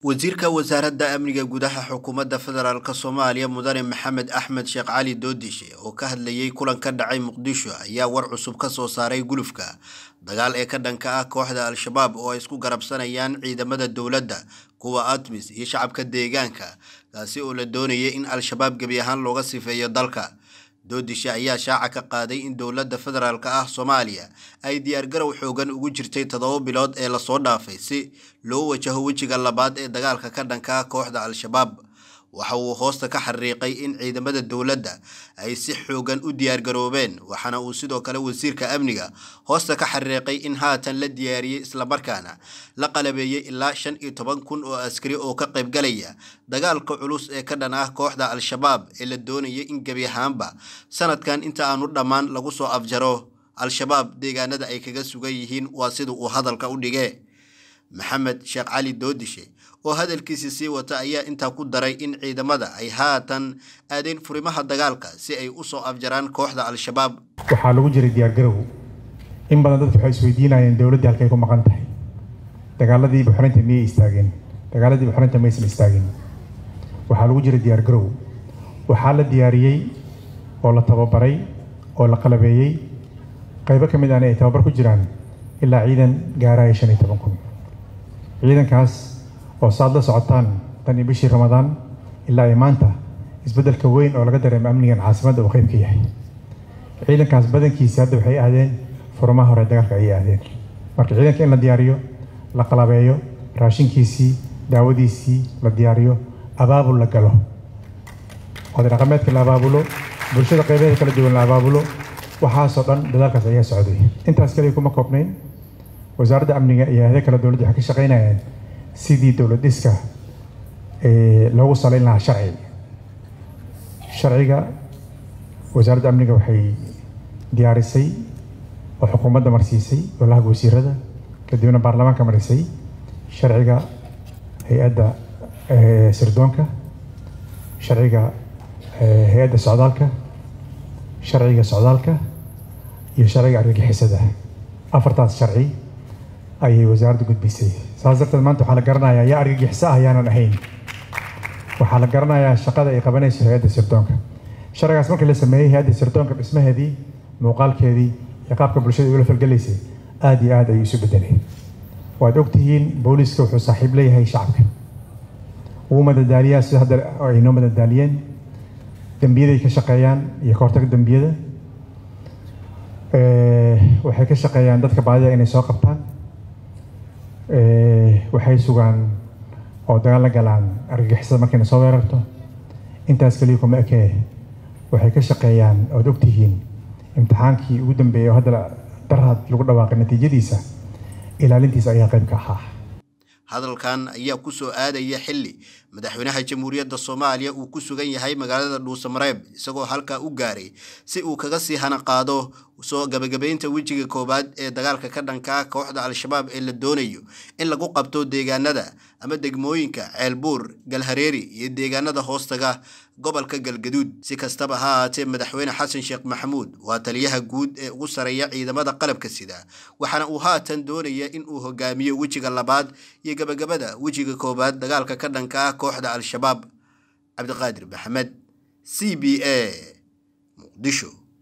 wasiirka wasaaradda amniga gudaha xukuumadda federaalka Soomaaliya mudane Maxamed Axmed Sheekh Cali Doodishe oo ka hadlayay kulan ka dhacay Muqdisho ayaa war cusub ka soo saaray gulufka dagaal ee ka dhanka ah kooxda Al-Shabaab oo ay isku garabsanayaan ciidamada dawladda kuwa ATMIS iyo shacabka deegaanka kaasi oo la doonayay in Al-Shabaab gabi ahaan looga sifeeyo dalka. Doodishe ayaa shaaca ka qaaday in dawladda federaalka ah Soomaaliya ay diyaar garow xoogan ugu jirtay 7 bilood ee la soo dhaafay si loo wajaho wajiga labaad ee dagaalka ka dhanka ah kooxda Al-Shabaab. waxa uu hoosta ka xariiqay in ciidamada dawladda ay si xoogan u diyaar garoobeen waxana uu sidoo kale wasiirka amniga hoosta ka xariiqay in haatan la diyaariyay isla markaana la qalabeeyay ilaa 15,000 oo askari oo ka qayb galaya dagaalka culus ee ka dhan ah kooxda Al-Shabaab ee la doonayay in gabi ahaanba sanadkan inta aanu dhamaan lagu soo afjaro Al-Shabaab deegaanada ay kaga sugan yihiin waa sida uu hadalka u dhigay. Maxamed Sheekh Cali Doodishe oo hadalkiisa sii wata ayaa inta ku daray in ciidamada ay haatan aadeen furimaha dagaalka si ay u soo afjaraan kooxda Al-Shabaab. Waxa lagu jiray diyaar garow in badan dadku waxay isweydiinayeen dawladda halkay ku maqan tahay. Dagaaladii buuxinta miyay istaageen? Dagaaladii buuxinta ma aysan istaagin. Waxa lagu jiray diyaar garow. Waxa la diyaariyay oo la tababaray oo la qalabeeyay qaybo kamid ah ay tababar ku jiraan ilaa ciidan gaaraya 15,000. ciidankaas oo saad la socotaan tan bishii Ramadaan ilaa maanta isbedelka weyn oo laga dareemay amniga caasimadda oo qayb ka yahay. ciidankaas badankiisa hadda waxay aadeen furmaha hore dagaalka ay aadeen. marka ciidanka in la diyaariyo, la qalabeeyo, raashinkiisii, daawadiisii la diyaariyo, abaabul la galo. wada dhaqameedka la abaabulo, bulshada qaybaheeda kala duwan la abaabulo, waxaasoo dhan dadaalkaas ayaa socday. intaas kaliya kuma koobnayn. wasaaradda amniga iyo hay'adaha kala dawladda waxay ka shaqeynayaan sidii dawlad dhiska loogu saleyn lahaa sharciga. wasaaradda amniga waxay diyaarisay oo xukuumadda marsiisay golaha wasiirada kadibna baarlamaanka marisay sharciga hay'adda sirdoonka, sharciga hay'adda socdaalka, sharciga socdaalka iyo sharciga argagixisada. afartaas sharci ayay wasaaraddu gudbisay. saasartan maanta waxa la garanayaa yaa argagixisa ah yaanan ahayn. waxa la garanayaa shaqada ay qabanayso hay'adda sirdoonka. sharcigaas markii la sameeyay hay'adda sirdoonka dhismaheedii, muuqaalkeedii iyo qaabka bulshada ula falgalaysay aad iyo aad ay isu bedeleen. waad ogtihiin booliska wuxuu saaxiib leeyahay shacabka. uu madadaaliyaa sida hadda ay noo madadaaliyeen dambiyada ay ka shaqeeyaan iyo ka hortagga dambiyada. waxay ka shaqeeyaan dadka baadida inay soo qabtaan. waxay sugaan oo dagaal la galaan argagixisada markayna soo weerarto. intaas kaliya kuma ekee waxay ka shaqeeyaan ood ogtihiin imtixaankii ugu dambeeyay oo hadda daraad lagu dhawaaqay natiijadiisa ilaalintiisa ayaa qayb ka ahaa. hadalkan ayaa ku soo aadaya xilli madaxweynaha jamhuuriyadda Soomaaliya uu ku sugan yahay magaalada Dhuusamareeb isagoo halka u gaaray si uu kaga sii hana qaado soo gabagabeynta wajiga koobaad ee dagaalka ka dhanka ah kooxda Al-Shabaab ee la doonayo in lagu qabto deegaanada ama degmooyinka Ceelbuur, Galhareeri iyo deegaanada hoostaga gobolka Galgaduud. si kastaba ha ahaatee madaxweyne Xasan Sheekh Maxamuud waa taliyaha guud ee ugu sareeya ciidamada qalabka sida waxana uu haatan doonaya in uu hogaamiyo wajiga labaad iyo gabagabada wajiga koobaad dagaalka ka dhanka ah kooxda Al-Shabaab. Cabdiqaadir Maxamed, CBA, Muqdisho.